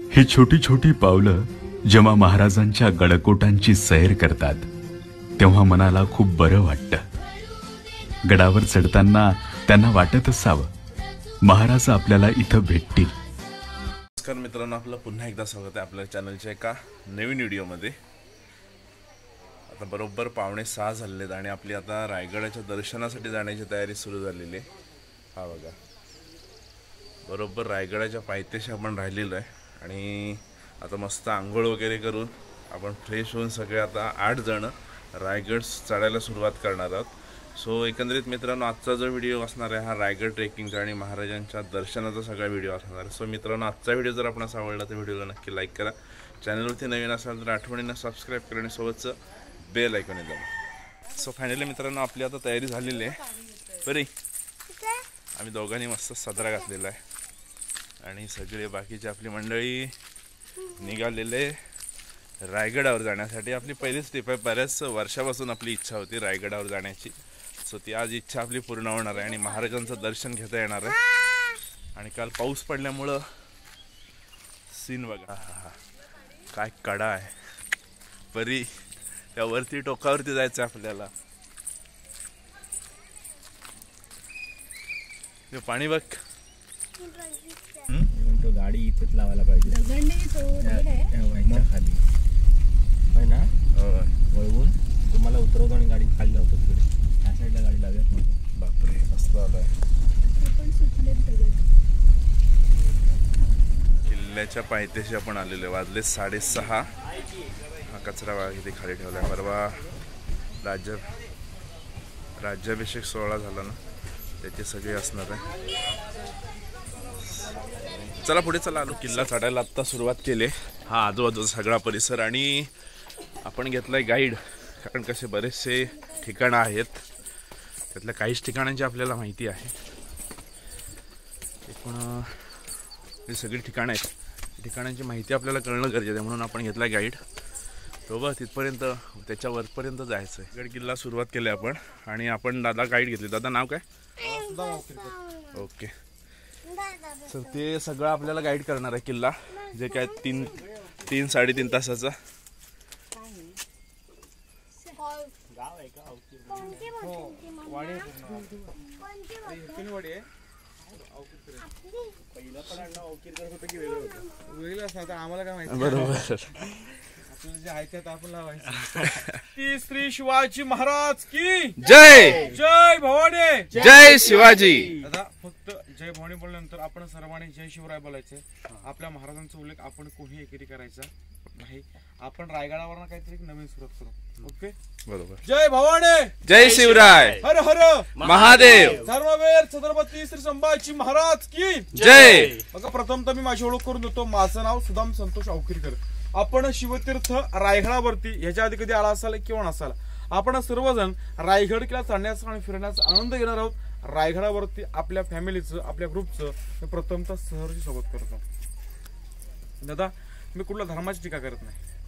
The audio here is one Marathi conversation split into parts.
ही छोटी छोटी पावलं जेव्हा महाराजांच्या गडकोटांची सैर करतात तेव्हा मनाला खूप बरं वाटतं। गडावर चढताना त्यांना वाटत असावं महाराज आपल्याला इथं भेटतील। नमस्कार मित्रांनो, आपलं पुन्हा एकदा स्वागत आहे आपल्या चॅनलच्या एका नवीन व्हिडिओमध्ये। आता बरोबर 5:45 झालेत आणि आपली आता रायगडाच्या दर्शनासाठी जाण्याची तयारी सुरू झालेली आहे। हा बघा, बरोबर रायगडाच्या पायथ्याशी आपण राहिलेलो आहे आणि आता मस्त आंघोळ वगैरे करून आपण फ्रेश होऊन सगळे आता 8 जण रायगड चढायला सुरुवात करणार आहोत। सो एकंदरीत मित्रांनो, आजचा जो व्हिडिओ असणार आहे हा रायगड ट्रेकिंगचा आणि महाराजांच्या दर्शनाचा सगळा व्हिडिओ असणार आहे। सो मित्रांनो, आजचा व्हिडिओ जर आपणास आवडला तर व्हिडिओला नक्की लाईक करा, चॅनलवरती नवीन असाल तर आठवणीने सबस्क्राईब करा आणि सोबतचं बेल आयकॉन दाबा। सो फायनली मित्रांनो, आपली आता तयारी झालेली आहे। बरी आम्ही दोघांनी मस्त सदरा घातलेला आहे आणि सगळे बाकीचे आपली मंडळी निघालेले रायगडावर जाण्यासाठी। आपली पहिलीच ट्रिप आहे, बऱ्याच वर्षापासून आपली इच्छा होती रायगडावर जाण्याची। सो ती आज इच्छा आपली पूर्ण होणार आहे आणि महाराजांचं दर्शन घेता येणार आहे। आणि काल पाऊस पडल्यामुळं सीन बघा, काय कडा आहे। परी त्यावरती टोकावरती जायचं आपल्याला। ते पाणी बघ, तो गाडी इथेच लावायला पाहिजे खाली होय ना, वळवून तुम्हाला उतरवतो आणि गाडी खाली लावतो तिकडे। त्या साईडला गाडी लावूयात नको। बापरे, मस्त आलाय। किल्ल्याच्या पायथ्याशी आपण आलेले, वाजले 6:30। हा कचरा बघा किती खाली ठेवलाय। परवा राज्याभिषेक सोहळा झाला ना, त्याचे सगळे असणार आहे। चला पुढे चला, आलो किल्ला चढायला आत्ता सुरुवात केली। हा आजूबाजूचा सगळा परिसर आणि आपण घेतलाय गाईड, कारण कसे बरेचसे ठिकाणं आहेत, त्यातल्या काहीच ठिकाणांची आपल्याला माहिती आहे। पण ही सगळी ठिकाणं आहेत, ठिकाणांची माहिती आपल्याला कळणं गरजेचं आहे, म्हणून आपण घेतलाय गाईड। तो बघ तिथपर्यंत, त्याच्या वरपर्यंत जायचं आहे। गड किल्ला सुरुवात केली आपण आणि आपण दादा गाईड घेतली। दादा नाव काय? ओके, सर ते सगळं आपल्याला गाईड करणार आहे किल्ला, जे काय 3-3.5 तासाचा। आम्हाला काय माहिती, बरोबर श्री शिवाजी महाराज की जय, जय भवानी, जय शिवाजी। दादा फक्त जय भवानी बोलल्यानंतर आपण सर्वांनी जय शिवराय बोलायचे। आपल्या महाराजांचा उल्लेख आपण कोणी एकेरी करायचा नाही। आपण रायगडावर काहीतरी नवीन सुरुवात करू। ओके, बरोबर। जय भवानी, जय शिवराय, हर हर महादेव, धर्मवीर छत्रपती श्री संभाजी महाराज की जय। बघा, प्रथम तर मी माझी ओळख करून देतो। माझं नाव सुदाम संतोष अवकिरकर। आपण शिवतीर्थ रायगडावरती ह्याच्या आधी कधी आला असाल किंवा नसाल, आपण सर्वजण रायगड किल्ला चढण्याचा आणि फिरण्याचा आनंद घेणार आहोत। रायगडावरती आपल्या फॅमिलीचं, आपल्या ग्रुपचं मी प्रथमतः सहर्ष स्वागत करतो। दादा, मी कुठल्या धर्माची टीका करत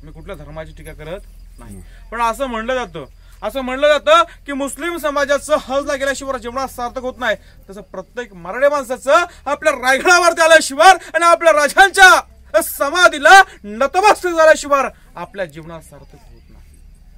नाही, पण असं म्हणलं जातं की मुस्लिम समाजाचं हजला गेल्याशिवाय जीवनात सार्थक होत नाही, तसं प्रत्येक मराठी माणसाचं आपल्या रायगडावरती आल्याशिवाय आणि आपल्या राजांच्या समाधीला नतमस्तक झाल्याशिवाय आपल्या जीवनात सार्थक होत नाही।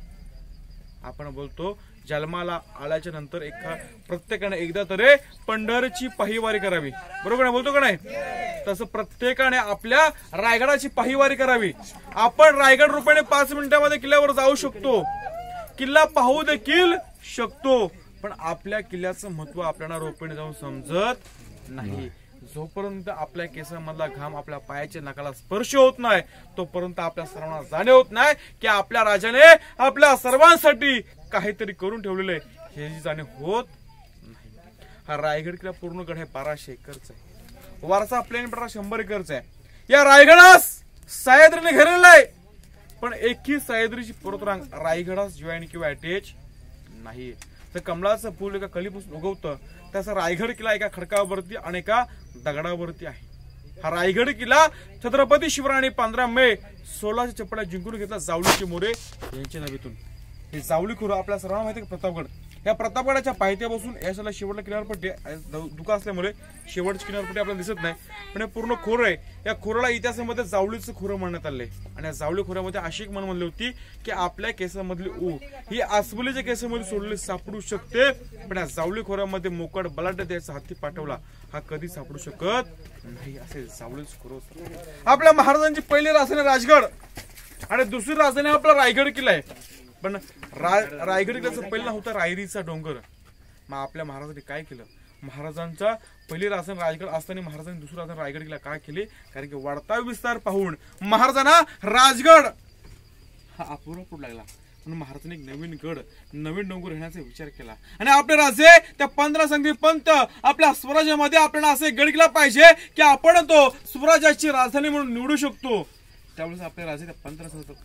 आपण बोलतो जन्माला आल्याच्या नंतर प्रत्येकाने एकदा तरी पंढरीची पायवारी करावी, बरोबर नाही बोलतो का नाही? तसं प्रत्येकाने आपल्या रायगडाची पायवारी करावी। आपण रायगड रुपयाने 5 मिनिटांमध्ये किल्ल्यावर जाऊ शकतो, किल्ला पाहू देखील शकतो, पण आपल्या किल्ल्याचं महत्व आपल्याला रोपणे जाऊन समजत नाही। जोपर्यंत आपल्या केसांमधला घाम आपल्या पायाच्या नखाला स्पर्श होत नाही, तोपर्यंत आपल्या सर्वांना जाणीव होत नाही की आपल्या राजाने आपल्या सर्वांसाठी काहीतरी करून ठेवलेले, हे जाणीव होत नाही। हा रायगड किल्ला पूर्ण गड आहे 1200 एकरचा आहे, वारसा प्लेन पट्टा 100 एकरचा आहे। या रायगडास सह्याद्रीने घेरलेला आहे, पण एकही सह्याद्रीची पर्वतरांग रायगडास जॉईन किंवा अटॅच नाही। तर कमळाचं फूल एका कलीपासून उगवतं, त्याचा रायगड किल्ला एका खडकावरती आणि एका दगडावरती आहे। हा रायगड किल्ला छत्रपती शिवरायांनी 15 मे 1600 चप्पला जिंकून घेतला जावळीचे मोरे यांच्या नभेतून। हे जावळी खुर्द आपल्या सर्वांना माहिती आहे, प्रतापगड या प्रतापगडाच्या पायथ्यापासून याला शेवटला किनारपट्टी धुका असल्यामुळे शेवटची किनारपट्टी आपल्याला दिसत नाही, पण हे पूर्ण खोरं आहे. या खोराला इतिहासामध्ये जावळीचं खोरं म्हणण्यात आलंय. आणि या जावळी खोऱ्यामध्ये अशी एक म्हण म्हणली होती की आपल्या केसामधली ऊळ ही आसबलीच्या केसामध्ये सोडली सापडू शकते, पण या जावळी खोऱ्यामध्ये मोकड बलाढ्य द्यायचा हत्ती पाठवला हा कधी सापडू शकत नाही, असे जावळीचं खोरं. आपल्या महाराजांची पहिली राजधानी राजगड आणि दुसरी राजधानी आपला रायगड किल्ला आहे. पण रायगड किल्ल्याचं पहिलं नाव होतं रायरीचा डोंगर. मग आपल्या महाराजांनी काय केलं, महाराजांचा पहिली राजधानी रायगड असताना महाराजांनी दुसरी राजधानी रायगड किल्ला काय केली, कारण की वाढता विस्तार पाहून महाराजांना राजगड हा अपुरा पडू लागला, म्हणून महाराजांनी एक नवीन गड नवीन डोंगर घेण्याचा विचार केला. आणि आपले राजे त्या 15 संधी पंत आपल्या स्वराज्यामध्ये आपल्याला असे गड किल्ला पाहिजे की आपण तो स्वराज्याची राजधानी म्हणून निवडू शकतो. त्यावेळेस आपल्या राजे त्या 15 सांगतात,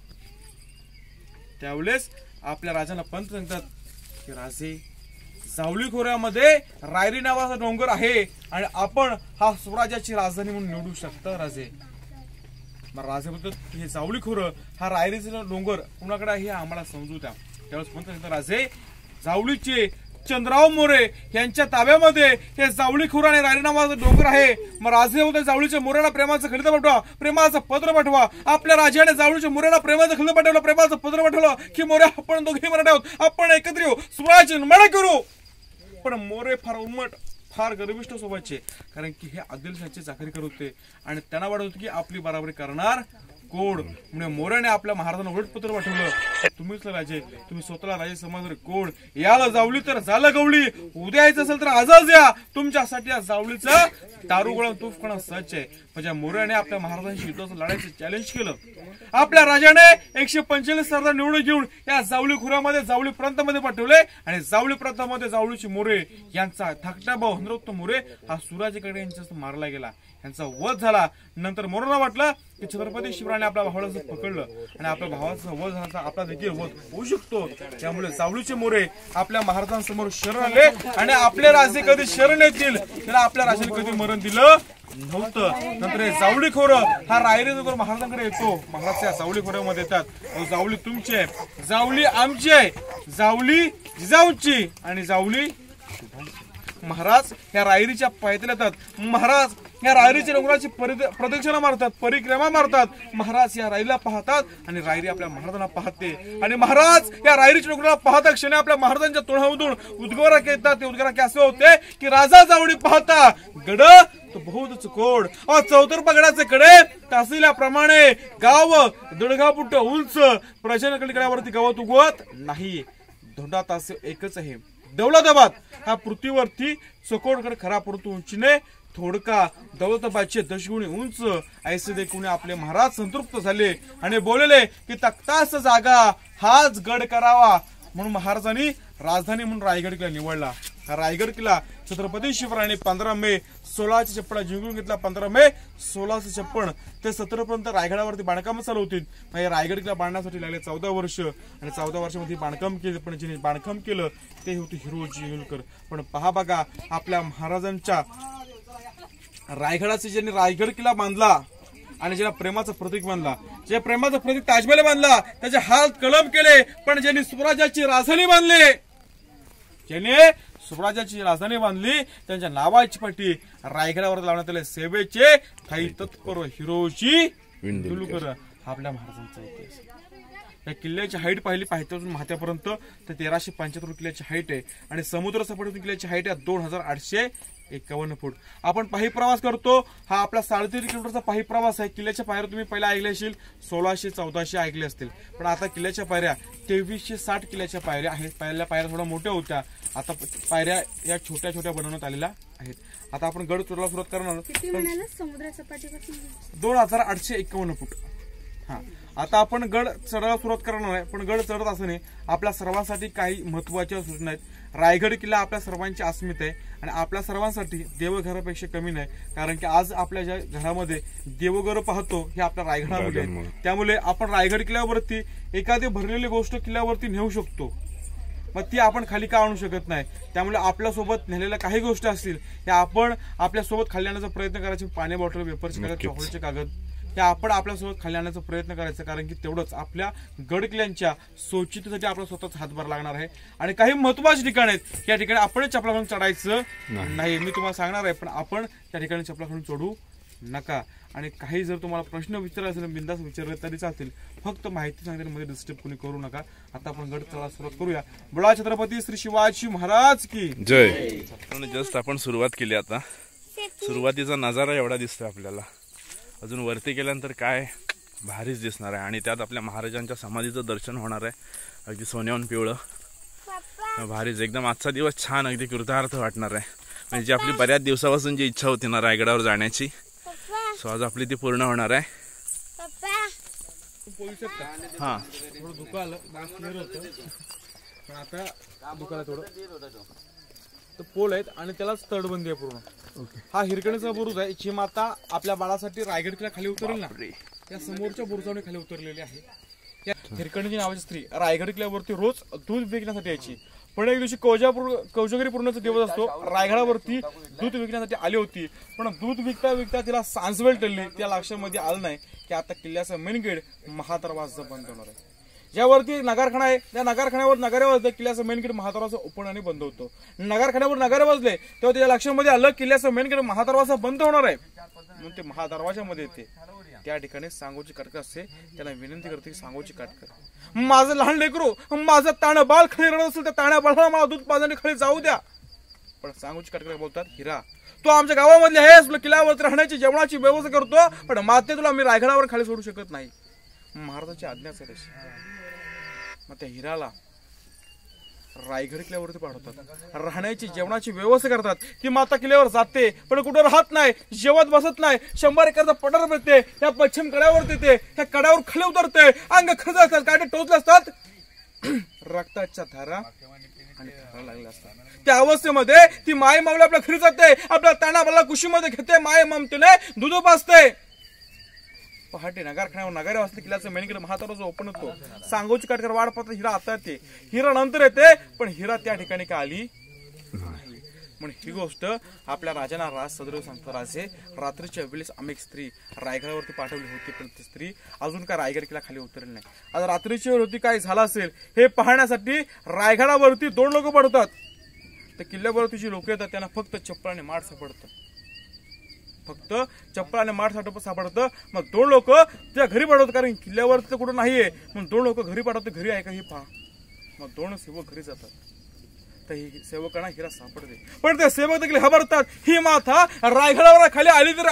त्यावेळेस आपल्या राजांना पंत सांगतात की राजे जावळी खोऱ्यामध्ये रायरी नावाचा डोंगर आहे आणि आपण हा स्वराज्याची राजधानी म्हणून निवडू शकता राजे. मग राजे म्हणतात हे जावळी खोरं हा रायरीचा डोंगर कुणाकडे आहे आम्हाला समजू द्या. त्यावेळेस पंत सांगतात राजे जावळीचे चंद्रराव मोरे यांच्या ताब्यामध्ये हे जावळी खोरं आणि रायरी नावाचा डोंगर आहे. मग राजे होते जावळीच्या मोऱ्याला प्रेमाचं खलित पाठवा, प्रेमाचं पत्र पाठवा. आपल्या राजाने जावळीच्या मोऱ्याला प्रेमाचं खलित पाठवलं, प्रेमाचं पत्र पाठवलं की मोरे आपण दोघे मराठे आहोत, आपण एकत्र येऊ, स्वराज्य निर्माण करू. पण मोरे फार उर्मट फार गर्विष्ठ स्वभावाचे, कारण की हे आदिलशाहीचे चाकरी करत होते आणि त्यांना वाटत होते की आपली बराबरी करणार कोण. म्हणजे मोऱ्याने आपल्या महाराजांना उलट पत्र पाठवलं, तुम्हीच राजे, तुम्ही स्वतःला राजे समजले कोण, याला जावली तर झालं गवळी, उद्या यायचं असेल तर आजच या, तुमच्यासाठी या जावलीचं दारुगोळा तोफखाना सज्ज आहे. म्हणजे मोऱ्याने आपल्या महाराजांशी युद्धाचं लढायचं चॅलेंज केलं. आपल्या राजाने 145 सरदार निवडून घेऊन या जावळी खोऱ्यामध्ये जावळी प्रांतामध्ये पाठवले आणि जावळी प्रांतामध्ये जावळीचे मोरे यांचा धाकटा भाऊ हनुमंत मोरे हा सुराजीकडे यांच्या मारला गेला, यांचा वध झाला. नंतर मोरांना वाटलं की छत्रपती शिवरायाने आपल्या भावाला पकडलं आणि आपल्या भावाचा वध झाला, आपला देखील वध होऊ शकतो. त्यामुळे जावळीचे मोरे आपल्या महाराजांसमोर शरण आले आणि आपले राजे कधी शरण येतील त्याला आपल्या राजाने कधी मरण दिलं नव्हतं. नंतर हे जावळी खोरं हा रायरीचा महाराजांकडे येतो. महाराज या जावळी खोऱ्यामध्ये येतात, जावळी तुमची आहे, जावळी आमची आहे, जावळी जिजाऊची आणि जावळी महाराज या रायरीच्या पायथ्याला येतात. महाराज या रायरीच्या डोंगराची प्रदक्षिणा मारतात, परिक्रमा मारतात. महाराज या रायरीला पाहतात आणि रायरी आपल्या महाराजांना पाहते आणि महाराज या रायरीच्या डोंगराला पाहता क्षणी आपल्या महाराजांच्या तोंडामधून उद्गार येतात. ते उद्गार असे होते की राजा जावळी पाहता गड तो बहुत कोड चौतर्फा गडाचे कडे तासिल्याप्रमाणे गाव दडगा फुट उंच प्रचंड गडावरती गावात उगवत नाही. धोंडा तास एकच आहे. दौलताबाद हा पृथ्वीवरती चकोडकडे खरा परंतु उंचीने थोडका. दौलताबादचे दशगुणी उंच ऐसे देखून आपले महाराज संतृप्त झाले आणि बोलले की तख्तास जागा हाच गड करावा. म्हणून महाराजांनी राजधानी म्हणून रायगड किल्ला निवडला. हा रायगड किल्ला छत्रपती शिवरायाने 15 मे 1656 जिंकून घेतला. 15 मे 1656 ते 17 पर्यंत रायगडावरती बांधकाम चालू होती. रायगड किल्ला बांधण्यासाठी लागले 14 वर्ष आणि 14 वर्षामध्ये बांधकाम केले. पण ज्यांनी बांधकाम केलं ते होते हिरोजी होलकर. पण पहा बघा आपल्या महाराजांच्या रायगडाचे ज्यांनी रायगड किल्ला बांधला आणि ज्यांना प्रेमाचं प्रतीक बांधला, जे प्रेमाचं प्रतीक ताजमहल बांधला त्याचे हात कलम केले, पण ज्यांनी स्वराज्याची राजधानी बांधली, ज्याने स्वराज्याची राजधानी बांधली त्यांच्या नावाची पट्टी रायगडावर लावण्यात आले. सेवेचे काही तत्पर हिरोजी होलकर आपल्या महाराजांचा इतिहास. या किल्ल्याची हाईट पाहिली पायथ्यापासून माथ्यापर्यंत तर 1375 किल्ल्याची हाईट आहे आणि समुद्र सपाटीतून किल्ल्याची हाईट आहे 2851 फूट. आपण पायी प्रवास करतो, हा आपला 3.5 किलोमीटरचा पायी प्रवास आहे. किल्ल्याच्या पायऱ्या तुम्ही पहिला ऐकल्या असतील 1600-1400 ऐकले असतील, पण आता किल्ल्याच्या पायऱ्या 2360 किल्ल्याच्या पायऱ्या आहेत. पहिल्या पायऱ्या थोड्या मोठ्या होत्या, आता पायऱ्या या छोट्या छोट्या बनवण्यात आलेल्या आहेत. आता आपण गड चढायला सुरुवात करणार. समुद्र सपाटीपासून 2851 फूट. हा आता आपण गड चढायला सुरुवात करणार आहे, पण गड चढत असताना आपल्या सर्वांसाठी काही महत्वाच्या सूचना आहेत. रायगड किल्ला आपल्या सर्वांची अस्मिता आहे आणि आपल्या सर्वांसाठी देवघरापेक्षा कमी नाही, कारण की आज आपल्या ज्या घरामध्ये देवघर पाहतो हे आपल्या रायगडामध्ये. त्यामुळे आपण रायगड किल्ल्यावरती एखादी भरलेली गोष्ट किल्ल्यावरती नेऊ शकतो, मग ती आपण खाली का आणू शकत नाही. त्यामुळे आपल्यासोबत नेलेल्या काही गोष्टी असतील त्या आपण आपल्यासोबत खाली आणण्याचा प्रयत्न करायचे. पाणी बॉटल, पेपरचे कागद, चॉकलेटचे कागद हे आपण आपल्यासोबत खाली आणण्याचा प्रयत्न करायचा, कारण की तेवढंच आपल्या गड किल्ल्यांच्या स्वच्छतेसाठी आपला स्वतःच हातभार लागणार आहे. आणि काही महत्वाचे ठिकाण आहेत, या ठिकाणी आपण चपला घालून चढायचं नाही, मी तुम्हाला सांगणार आहे, पण आपण त्या ठिकाणी चपला घालून चढू नका. आणि काही जर तुम्हाला प्रश्न विचारायचे असेल बिंदास विचारले तरी चालतील, फक्त माहिती सांगण्यामध्ये डिस्टर्ब कोणी करू नका. आता आपण गड चढायला सुरुवात करूया. बोला छत्रपती श्री शिवाजी महाराज की जय. जस्ट आपण सुरुवात केली. आता सुरुवातीचा नजारा एवढा दिसतोय आपल्याला, अजून वरती गेल्यानंतर काय भारीच दिसणार आहे. आणि त्यात आपल्या महाराजांच्या समाधीचं दर्शन होणार आहे, अगदी सोन्याहून पिवळं भारीच एकदम. आजचा दिवस छान अगदी कृतार्थ वाटणार आहे. म्हणजे आपली बऱ्याच दिवसापासून जी इच्छा होती ना रायगडावर जाण्याची, सो आज आपली ती पूर्ण होणार आहे. हा थोडं धुकं आलं, क्लिअर होतं, पण आता धुकाला थोडं तर पोल आहेत आणि त्यालाच तटबंदी आहे पूर्ण. हा हिरकणीचा बुरुज आहे. जी माता आपल्या बाळासाठी रायगड किल्ला खाली उतरेल ना, त्या समोरच्या बुरुजाने खाली उतरलेली आहे. या हिरकणीची नावाची स्त्री रायगड किल्ल्यावरती रोज दूध विकण्यासाठी यायची. पण एक दिवशी कोजागिरी पूर्णचा दिवस असतो, रायगडावरती दूध विकण्यासाठी आली होती. पण दूध विकता विकता तिला सांजवेळ टळली. त्या लक्षामध्ये आलं नाही की आता किल्ल्याचा मेन गेट महादरवाजा बंद होणार आहे. ज्यावरती नगारखाना आहे त्या नगारखान्यावर नगारे वाजले, किल्ल्याचं मेन गेट महादरवाजा ओपन आणि बंद होतो. नगारखान्यावर नगारे वाजले तेव्हा त्याच्या लक्षामध्ये आलं किल्ल्याचं मेन गेट महादरवाजा बंद होणार आहे, म्हणून ते महादरवाजामध्ये येते. त्या ठिकाणी सांगोची काटकर असते, त्याला विनंती करते की सांगोची काटकर, माझं लहान लेकरू, माझं ताणं बाळ खाली रडत असेल, त्या ताण्या बाळाला मला दूध पाजणे खाली जाऊ द्या. पण सांगोची काटकर बोलतात, हिरा तू आमच्या गावामधले आहेस, तुला किल्ल्यावरती राहण्याची जेवणाची व्यवस्था करतो, पण माते तुला मी रायगडावर खाली सोडू शकत नाही. महाराजांची आज्ञाच आहे तशी. मग त्या हिराला रायगड किल्ल्यावरती पाठवतात, राहण्याची जेवणाची व्यवस्था करतात. ती माता किल्ल्यावर जाते पण कुठं राहत नाही, जेवत बसत नाही. 100 एकरचा पठार मिळते, त्या पश्चिम कड्यावर येते, त्या कड्यावर खाली उतरते, अंग खजत असतात, काटे टोचले असतात, रक्ताच्या धारा आणि धारा लागल्या असतात. त्या अवस्थेमध्ये ती माय माऊली आपल्या घरी जाते, आपल्या ताणाबाला कुशीमध्ये घेते, माय ममतेने दूध पाजते. पहाटे नगारखान्यावर नगारे वाजते, किल्ल्याचं मेन गेट महादरवाजा ओपन होतो. सांगोची काटकर वाट पाहतात, हिरा आता येते, हिरा नंतर येते, पण हिरा त्या ठिकाणी का आली नाही. म्हणून ही गोष्ट आपल्या राजांना राज सदर सांगतो. राजे रात्रीच्या वेळेस आम्ही एक स्त्री रायगडावरती पाठवली होती, पण ती स्त्री अजून काय रायगड किल्ला खाली उतरली नाही. आता रात्रीची वेळ होती, काय झालं असेल हे पाहण्यासाठी रायगडावरती 2 लोक पडतात. तर किल्ल्यावरती जी लोक येतात त्यांना फक्त चप्पल आणि माठ सापडतं, फक्त चप्पल आणि माठ सापडतं. मग 2 लोक त्या घरी पाठवतात, कारण किल्ल्यावरती कुठं नाहीये, मग 2 लोक घरी पाठवतात. घरी आहे का हे पहा. मग 2 सेवक घरी जातात, तर ही सेवकांना हिरा सापडते. पण ते सेवक देखील घाबरतात. ही माता रायगडावर खाली आली तर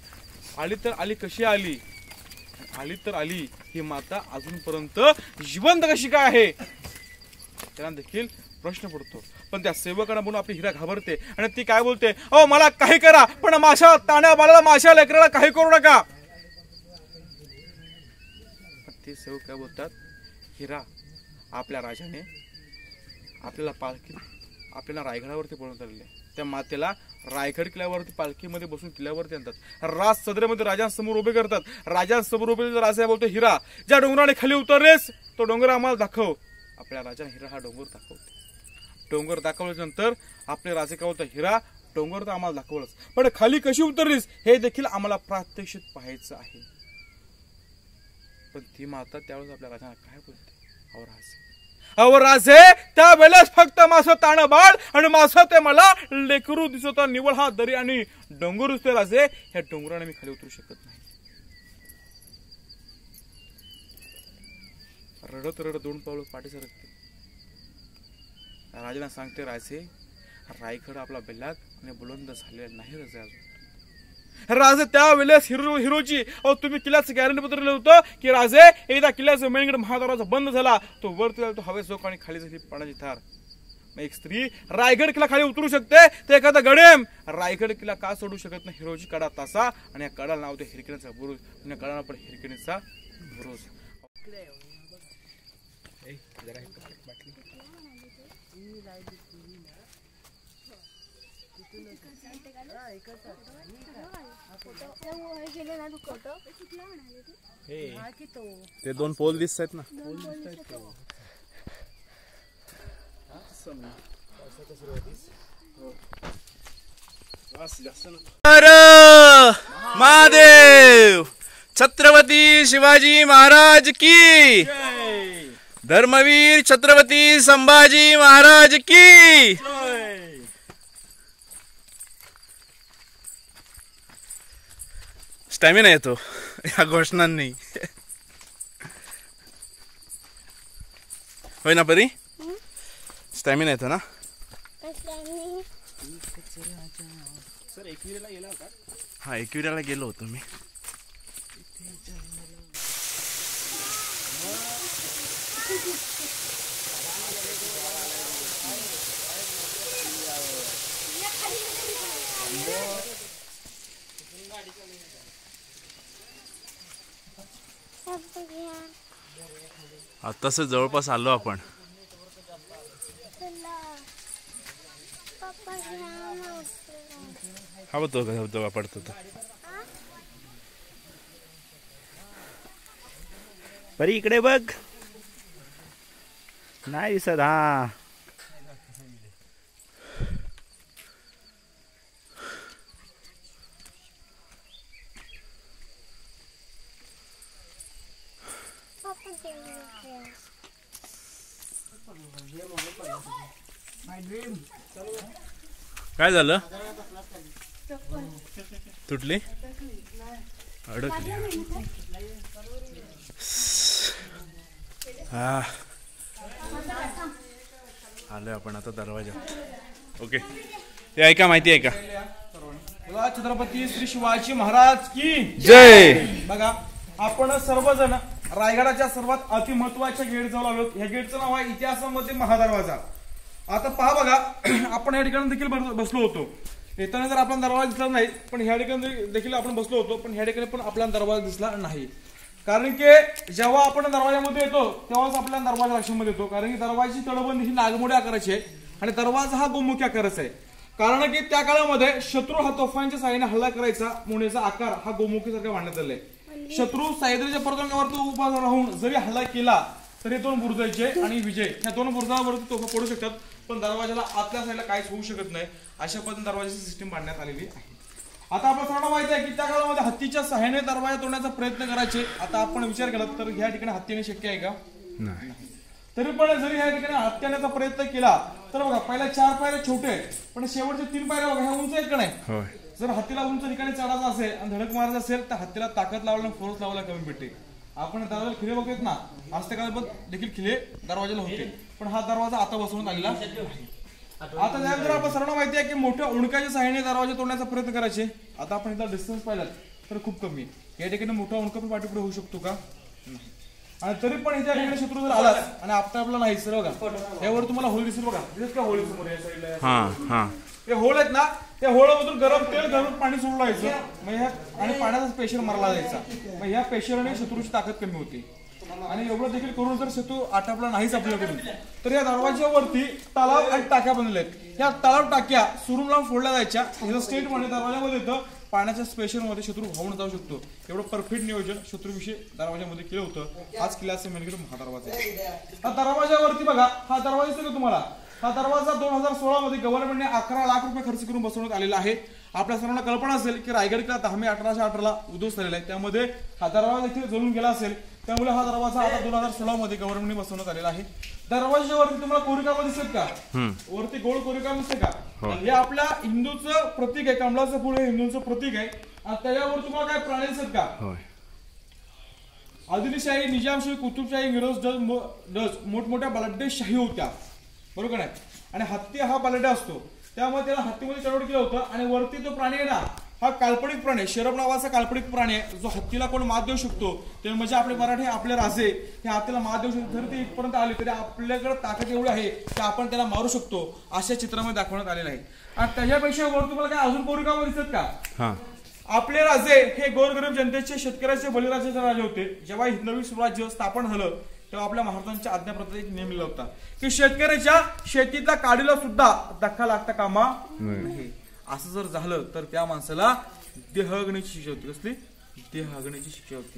आली कशी आली तर आली, ही माता अजूनपर्यंत जिवंत कशी काय आहे त्यांना देखील प्रश्न पडतो. पण त्या सेवकांना म्हणून आपली हिरा घाबरते आणि ती काय बोलते, अहो मला काही करा, पण माझ्या ताण्या बाळाला, माझ्या लेकराला काही करू नका. ते सेवक काय बोलतात, हिरा आपल्या राजाने आपल्याला रायगडावरती बोलवत आलेले, त्या मातेला रायगड किल्ल्यावरती पालखीमध्ये बसून किल्ल्यावरती आणतात. राज सदरेमध्ये राजांसमोर उभे करतात. राजांसमोर उभे राजा बोलतो, हिरा ज्या डोंगराने खाली उतरलेस तो डोंगर आम्हाला दाखव. आपल्या राजाने हिरा हा डोंगर दाखवते. डोंगर दाखवल्याच्या नंतर आपले राजे काय बोलतात, हिरा डोंगर तर आम्हाला दाखवलंच, पण खाली कशी उतरलीस हे देखील आम्हाला प्रात्यक्षिक पाहायचं आहे. पण ती माता त्यावेळेस आपल्या राजाला काय बोलते, अहो राजे त्यावेळेस फक्त माझं ताणं बाळ आणि माझं ते मला लेकरू दिसत, निवळ हा दरी आणि डोंगर दिसतोय राजे, ह्या डोंगराने मी खाली उतरू शकत नाही. रडत 2 पावलं पाठी सरकते. राजाला सांगते, राजे रायगड आपला बेलाग आणि बुलंद झालेला नाही राजे अजून. राजे त्यावेळेस हिरोची, अहो तुम्ही किल्ल्याचं गॅरंटी पत्र लिहिलं होतं की राजे एकदा किल्ल्याचं मेन गेट महादरवाजा बंद झाला तो वरती तो हवेत झोक आणि खाली झाली पाण्याची धार. मग एक स्त्री रायगड किल्ला खाली उतरू शकते, तर एखादा गडेम रायगड किल्ला का सोडू शकत नाही. हिरोची कडा तासा आणि या कडाला नाव ते हिरकणीचा बुरुज, आणि कडाला पण हिरकणीचा बुरुज. ते 2 पोल दिसत आहेत ना, महादेव छत्रपती शिवाजी महाराज की, धर्मवीर छत्रपती संभाजी महाराज की. स्टॅमिना येतो या घोषणांनी. होय ना परी, स्टॅमिना येतो ना. हा, एकविराला गेलो होतो मी. आताच जवळपास आलो आपण. हा बघ तो धबधबा पडतो तो. परी इकडे बघ, नाही दिसत. हा काय झालं? तुटली, अडकली. हा, आलोय आपण आता दरवाजात. ओके, ते ऐका, माहिती आहे का? छत्रपती श्री शिवाजी महाराज की जय. बघा, आपण सर्वजण रायगडाच्या सर्वात अति महत्वाच्या गेट जवळ आलो. ह्या गेटचं नाव आहे इतिहासामध्ये महादरवाजा. आता पहा बघा, आपण या ठिकाणी देखील बसलो होतो. येताना जर आपला दरवाजा दिसला नाही, पण ह्या ठिकाणी देखील आपण बसलो होतो, पण ह्या ठिकाणी पण आपला दरवाजा दिसला नाही. कारण की जेव्हा आपण दरवाजामध्ये येतो तेव्हाच आपल्या दरवाजा लक्षामध्ये येतो. कारण की दरवाजाची तळबंद ही नागमोडी आकाराची आहे आणि दरवाजा हा गोमुखी आकाराचा आहे. कारण की त्या काळामध्ये शत्रू हा तोफांच्या साहाय्याने हल्ला करायचा म्हणून याचा आकार हा गोमुखीसारखा मांडण्यात आलाय. शत्रू सह्याद्रीच्या पर्वतांवर उभा राहून जरी हल्ला केला तरी दोन बुरुजाचे आणि विजय ह्या दोन बुरुजावरती तोफा पडू शकतात, पण दरवाजाला आतल्या साईडला काहीच होऊ शकत नाही. अशा पद्धतीने दरवाजाची सिस्टीम बांधण्यात आलेली आहे. आता आपल्या सर्वांना माहिती आहे की त्या काळामध्ये हत्तीच्या सहाय्याने दरवाजा तोडण्याचा प्रयत्न करायचे. आता आपण विचार केला तर ह्या ठिकाणी हत्तीने शक्य आहे का? नाही. तरी पण जरी ह्या ठिकाणी हत्याण्याचा प्रयत्न केला तर बघा, पहिल्या 4 पायऱ्या छोटे आहेत, पण शेवटचे 3 पायऱ्या बघा ह्या उंच आहेत का नाही? जर हत्तीला उंच ठिकाणी चढायचं असेल आणि धडक मारायचं असेल तर हत्तीला ताकद लावायला फोर्स लावायला कमी भेटते. आपण दरवाजा खिले बघत ना, आज त्या काळात देखील खिले दरवाजाला होते, पण हा दरवाजा आता बसवण्यात आलेला नाही. आता जर आपण सर्वांना माहिती आहे की मोठ्या उंडकाच्या सहाय्याने दरवाजा तोडण्याचा प्रयत्न करायचे. आता आपण इथला डिस्टन्स पाहिला तर खूप कमी आहे. या ठिकाणी मोठा उंडका पण पाठीपुढे होऊ शकतो का? आणि तरी पण इथे ठिकाणी शत्रू जर आला आणि आपला नाही सर बघा, यावर तुम्हाला होल दिसेल बघा, दिसत का होळी समोर या साईडला हे होल आहेत ना, त्या होळमधून गरम तेल घालून पाणी सोडलं जायचं आणि पाण्याचा प्रेशर मारला जायचा. मग ह्या प्रेशरने शत्रूची ताकद कमी होती. आणि एवढं देखील करून जर शत्रू आटापला नाहीच आपल्याकडून तर या दरवाज्यावरती तलाव आणि टाक्या बनवल्या आहेत. या तलाव टाक्या सुरून लावून फोडल्या जायच्या. स्टेट मध्ये दरवाजामध्ये येतं पाण्याच्या स्पेशलमध्ये शत्रू वाहून जाऊ शकतो. एवढं परफेक्ट नियोजन शत्रूविषयी दरवाजामध्ये केलं होतं. आज किल्ल्याचे मेनगेट हा दरवाजा आहे. हा दरवाजावरती बघा, हा दरवाजा दिसतो का तुम्हाला? हा दरवाजा 2016 मध्ये गव्हर्नमेंटने 11 लाख रुपये खर्च करून बसवण्यात आलेला आहे. आपल्या सर्वांना कल्पना असेल की रायगड किल्ला 10 मे 1818 ला उद्ध्वस्त झालेला आहे. त्यामध्ये हा दरवाजा देखील जळून गेला असेल. त्यामुळे हा दरवाजा आता 2016 मध्ये गव्हर्नमेंटने बसवण्यात आलेला आहे. दरवाजावरती तुम्हाला कोरीकाम दिसत का? वरती गोल कोरीकाम दिसते का? हे आपल्या हिंदूचं प्रतीक आहे. कमळाचं फूल हे हिंदूंचं प्रतीक आहे. आणि त्याच्यावर तुम्हाला काय प्राणी दिसत का? आदिलशाही, निजामशाही, कुतुबशाही, डच मोठमोठ्या बलाढ्य शाही होत्या, बरोबर आहे. आणि हत्ती हा बलाढ्य असतो, त्यामुळे त्याला हत्तीमध्ये कन्वर्ट केलं होतं. आणि वरती तो प्राणी आहे ना, हा काल्पनिक प्राणी आहे. शरभ नावाचा काल्पनिक प्राणी आहे जो हत्तीला कोण मात देऊ शकतो. ते म्हणजे आपले मराठी आपले राजे हे हत्तीला मात देऊ शकतो. जर ते इथपर्यंत आले तरी आपल्याकडे ताकद एवढी आहे की आपण त्याला मारू शकतो, अशा चित्रामध्ये दाखवण्यात आलेलं आहे. आणि त्याच्यापेक्षा वर तुम्हाला काय अजून कोरीकाम दिसत का? आपले राजे हे गोरगरीब जनतेचे, शेतकऱ्याचे, बळीराजाचे राजे होते. जेव्हा नवीन स्वराज्य स्थापन झालं तेव्हा आपल्या महाराजांच्या आज्ञाप्रत एक नियम लिहिला होता की शेतकऱ्याच्या शेतीतल्या काडीला सुद्धा धक्का लागता कामा नये. असं जर झालं तर त्या माणसाला देहगणेची शिक्षा होती. कसली? देहगणेची शिक्षा होती.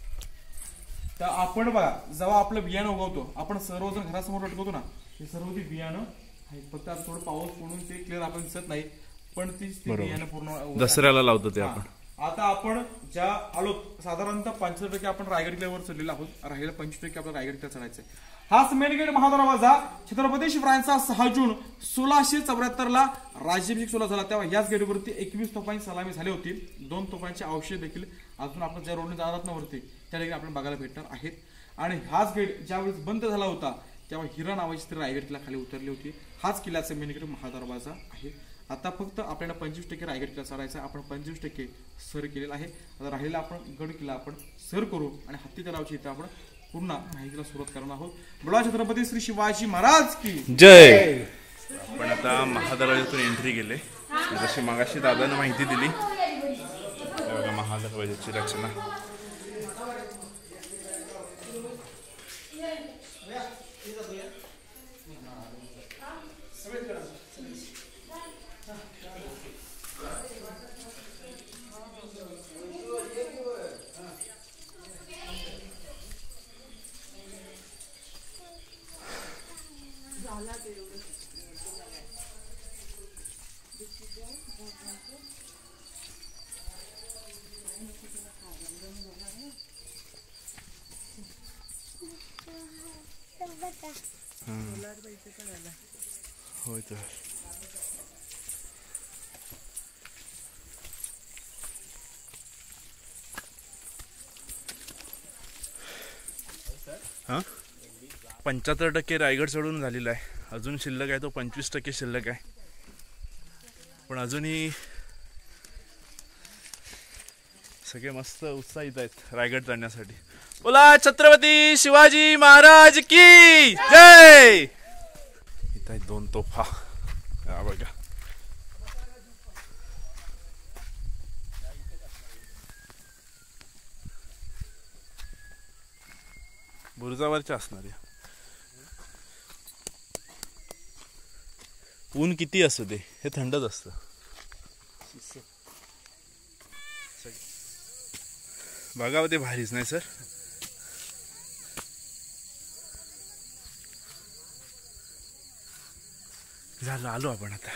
तर आपण बघा, जेव्हा आपलं बियाणं उगवतो आपण सर्वजण घरासमोर लटकवतो ना, हे सर्व ती बियाणं आहे. फक्त आता थोडं पाऊस पडून ते क्लिअर आपण दिसत नाही, पण ती बियाणं पूर्ण दसऱ्याला लावतो ते आपण. आता आपण ज्या आलो साधारणतः 75% आपण रायगड किल्ल्यावर चढलेलो आहोत. राहिलेला 25% आपल्याला रायगड किल्ला चढायचा आहे. हाच मेन गेट महादरवाजा छत्रपती शिवरायांचा 6 जून 1674 राज्याभिषेक सोहळा झाला तेव्हा याच गेटवरती 21 तोफांची सलामी झाली होती. 2 तोफांचे अवशेष देखील अजून आपण ज्या रोडने जाणार ना वरती त्या देखील आपल्याला बघायला भेटणार आहेत. आणि हाच गेट ज्यावेळेस बंद झाला होता तेव्हा हिरा नावाची स्त्री रायगड किल्ला खाली उतरली होती. हाच किल्ल्याचा मेन गेट महादरवाजा आहे. आता फक्त आपल्याला 25% रायगड किल्ला चढायचा आहे. आपण 25% सर केलेला आहे. आता राहिलेला आपण गड किल्ला आपण सर करू आणि हत्ती तलावाची इथे आपण पुन्हा माहितीला सुरुवात करणार आहोत. बोला छत्रपती श्री शिवाजी महाराज की जय. आपण आता महादरवाज्यातून एंट्री केले. जशी मगाशी दादाने माहिती दिली बघा महादरवाज्याची रचना. होय तर हां 75% रायगड चढून झालेला आहे. अजून शिल्लक आहे तो 25% शिल्लक आहे. पण अजूनही सगळे मस्त उत्साहित आहेत रायगड चढण्यासाठी. बोला छत्रपती शिवाजी महाराज की जय. इथं आहेत 2 तोफा बघा. बुरुजावरच्या असणार या. ऊन किती असू दे हे थंडच असतं. बघावं ते भारीच नाही सर. झालं आलो आपण आता.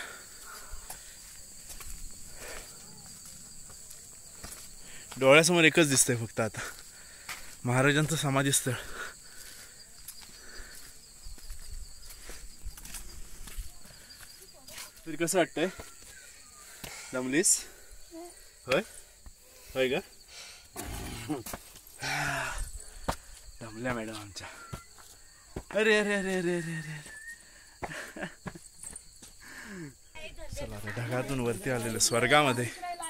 डोळ्यासमोर एकच दिसतंय फक्त आता महाराजांचं समाधी स्थळ. तरी कसं वाटतंय? दमलीस? होय होय का? दमल्या मॅडम आमच्या. अरे अरे अरे अरे अरे अरे. चला आता ढगातून वरती आलेलं स्वर्गामध्ये.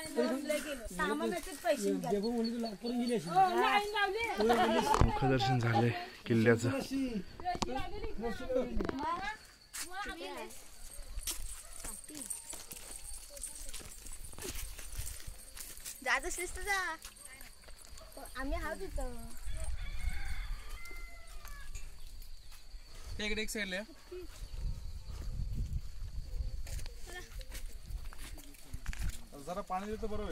मुखदर्शन झालंय किल्ल्याचं. जात असलीस तर जा. आम्ही आहोत तिथं. इकडे एक साईडला जरा पाणी देतो बरोबर.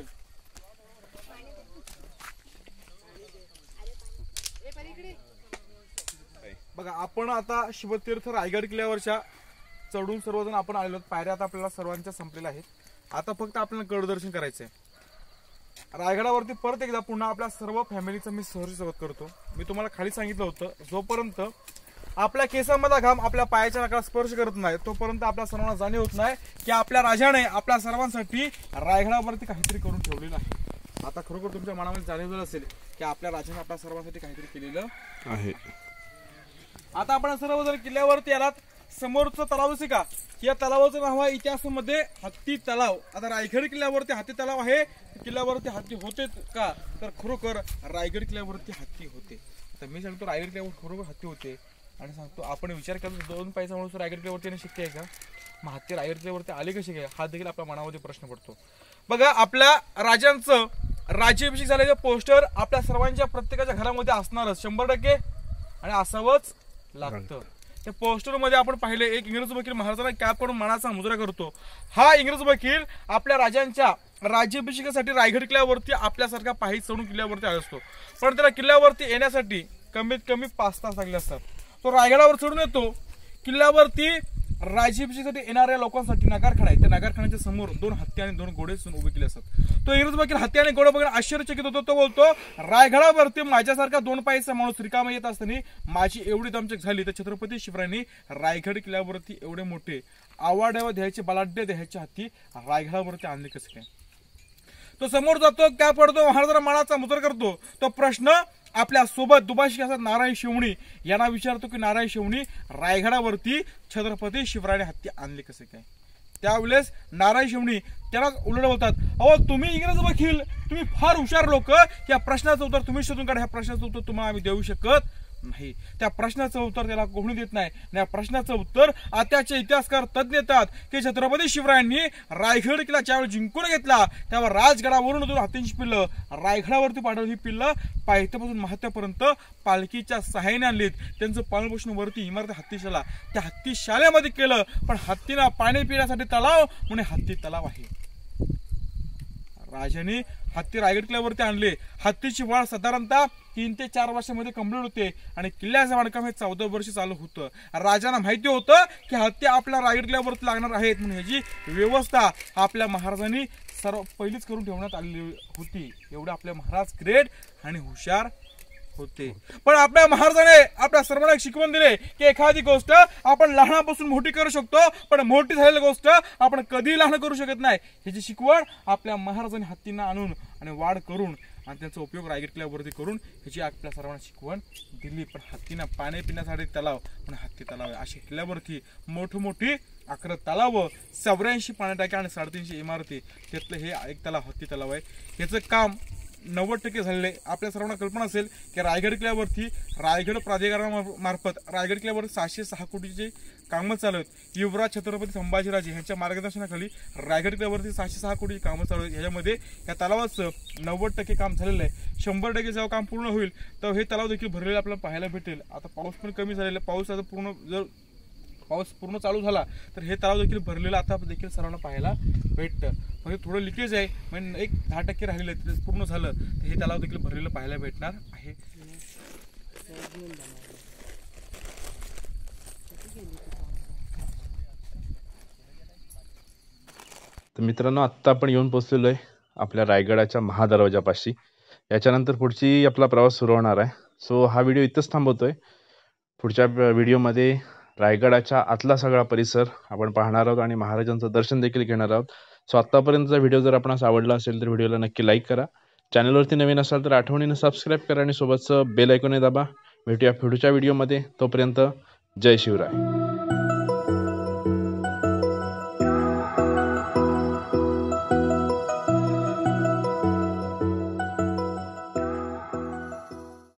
बघा आपण आता शिवतीर्थ रायगड किल्ल्यावरच्या चढून सर्वजण आपण आलेलो. पायऱ्या आता आपल्याला सर्वांच्या संपलेल्या आहेत. आता फक्त आपल्याला गड दर्शन करायचंय. रायगडावरती परत एकदा पुन्हा आपल्या सर्व फॅमिलीचं मी सहर्ष स्वागत करतो. मी तुम्हाला खाली सांगितलं होतं जोपर्यंत आपल्या केसांमधला घाम आपल्या पायाच्या नाकाला स्पर्श करत नाही तोपर्यंत आपल्या सर्वांना जाणीव होत नाही की आपल्या राजाने आपल्या सर्वांसाठी रायगडावरती काहीतरी करून ठेवलेलं आहे. आता खरोखर तुमच्या मनामध्ये जाणीव झालं असेल की आपल्या राजाने आपल्या सर्वांसाठी काहीतरी केलेलं आहे. आता आपण सर्वजण किल्ल्यावरती आलात. समोरचं तलाव दिसे का? या तलावाचं नाव आहे इतिहासामध्ये हत्ती तलाव. आता रायगड किल्ल्यावरती हत्ती तलाव आहे. किल्ल्यावरती हत्ती होते का? तर खरोखर रायगड किल्ल्यावरती हत्ती होते. तर मी सांगतो रायगड किल्ल्यावर खरोखर हत्ती होते. आणि सांगतो आपण विचार करतो 2 पैसा म्हणून रायगड किल्ल्यावरती येणं शक्य आहे का? मग हत्ती रायगड किल्ल्यावरती आले कसे काय हा देखील आपल्या मनामध्ये प्रश्न पडतो. बघा आपल्या राजांचं राज्याभिषेक झालेलं पोस्टर आपल्या सर्वांच्या प्रत्येकाच्या घरामध्ये असणारच 100% आणि असावंच लागतं. त्या पोस्टर मध्ये आपण पाहिले एक इंग्रज वकील महाराजांना कॅप करून मानाचा मुजरा करतो. हा इंग्रज वकील आपल्या राजांच्या राज्याभिषेकासाठी रायगड किल्ल्यावरती आपल्यासारखा पायी चढून किल्ल्यावरती आला असतो. पण त्याला किल्ल्यावरती येण्यासाठी कमीत कमी 5 तास लागले असतात. तो रायगडावर चढून येतो. किल्ल्यावरती राज्याभिषेकासाठी येणाऱ्या लोकांसाठी नगारखाना आहे. त्या नगारखान्याच्या समोर 2 हत्ती आणि 2 घोडे उभे केले असतात. तो इंग्रज वकील हत्ती आणि घोडे बघून आश्चर्यचकित होतो. तो बोलतो, रायगडावरती माझ्यासारखा 2 पायचा माणूस रिकामा येत असताना माझी एवढी दमछाक झाली तर छत्रपती शिवरायांनी रायगड किल्ल्यावरती एवढे मोठे आवाड्यावर द्यायचे बलाढ्य द्यायचे हत्ती रायगडावरती आणले कसे काय. तो समोर जातो, काय पडतो, महाराजांना मनाचा मुजर करतो. तो प्रश्न आपल्या सोबत दुभाषी असतात नारायण शिवणी यांना विचारतो की नारायण शिवणी रायगडावरती छत्रपती शिवरायाने हत्ती आणले कसे काय. त्यावेळेस नारायण शिवणी त्याला उलट बोलतात, अहो तुम्ही इंग्रज वकील, तुम्ही फार हुशार लोक, या प्रश्नाचं उत्तर तुम्ही शोधून काढा, ह्या प्रश्नाचं उत्तर तुम्हाला आम्ही देऊ शकत नाही. त्या प्रश्नाचं उत्तर त्याला कोणी देत नाही. या प्रश्नाचं उत्तर आताचे इतिहासकार तज्ञ देतात की छत्रपती शिवरायांनी रायगड किल्ला ज्यावेळी जिंकून घेतला त्यावर राजगडावरून 2 हत्तींची पिल्लं रायगडावरती पाठवली. ही पिल्लं पायथ्यापासून महात्यापर्यंत पालखीच्या सहाय्याने आणलीत. त्यांचं पालनपोषण वरती इमारत हत्तीशाला, त्या हत्तीशालेमध्ये केलं. पण हत्तीला पाणी पिण्यासाठी तलाव म्हणून हत्ती तलाव आहे. राजाने हत्ती रायगड किल्ल्यावरती आणले. हत्तीची वाढ साधारणतः 3 ते 4 वर्षामध्ये कंप्लीट होते आणि किल्ल्याचं बांधकाम हे 14 वर्ष चालू होतं. राजांना माहिती होतं की हत्ती आपल्या रायगड किल्ल्यावरती लागणार आहेत म्हणून ह्याची व्यवस्था आपल्या महाराजांनी सर्व पहिलीच करून ठेवण्यात आलेली होती. एवढे आपले महाराज ग्रेट आणि हुशार होते. पण आपल्या महाराजाने आपल्या सर्वांना एक शिकवण दिले की एखादी गोष्ट आपण लहानापासून मोठी करू शकतो, पण मोठी झालेली गोष्ट आपण कधीही लहान करू शकत नाही. ह्याची शिकवण आपल्या महाराजांनी हत्तींना आणून आणि वाढ करून आणि त्यांचा उपयोग रायगड किल्ल्यावरती करून ह्याची आपल्या सर्वांना शिकवण दिली. पण हत्तींना पाणी पिण्यासाठी तलाव पण हत्ती तलाव आहे. अशा किल्ल्यावरती मोठी 11 तलाव, 84 पाणी टाक्या आणि 350 इमारती, त्यातलं हे एक तलाव हत्ती तलाव आहे. ह्याचं काम 90% झालेले. आपल्या सर्वांना कल्पना असेल की रायगड किल्ल्यावरती रायगड प्राधिकरणामार्फत रायगड किल्ल्यावर 606 कोटीचे कामं चालू आहेत. युवराज छत्रपती संभाजीराजे यांच्या मार्गदर्शनाखाली रायगड किल्ल्यावरती 606 कोटीची कामं चालू आहेत. ह्याच्यामध्ये या तलावाचं 90% काम झालेलं आहे. 100% जेव्हा काम पूर्ण होईल तर हे तलाव देखील भरलेलं आपल्याला पाहायला भेटेल. आता पाऊस पण कमी झालेला आहे. पाऊस आता पाऊस पूर्ण चालू झाला तर हे तलाव देखील भरलेलं आता देखील सर्वांना पाहायला भेटतं. म्हणजे थोडं लिकेज आहे, म्हणजे एक 10% राहिलेलं आहे, ते पूर्ण झालं तर हे तलाव देखील भरलेलं पाहायला भेटणार आहे. तर मित्रांनो, आत्ता आपण येऊन पोहोचलेलो आहे आपल्या रायगडाच्या महादरवाजापाशी. याच्यानंतर पुढची आपला प्रवास सुरू होणार आहे. सो हा व्हिडिओ इथंच थांबवतोय. पुढच्या व्हिडिओमध्ये रायगडाच्या आतला सगळा परिसर आपण पाहणार आहोत आणि महाराजांचं दर्शन देखील घेणार आहोत. सो आत्तापर्यंतचा व्हिडिओ जर आपणास आवडला असेल तर व्हिडिओला नक्की लाईक करा. चॅनलवरती नवीन असाल तर आठवणीनं सबस्क्राईब करा आणि सोबतचं बेल आयकॉन दाबा. भेटूया पुढच्या व्हिडिओमध्ये. तोपर्यंत जय शिवराय.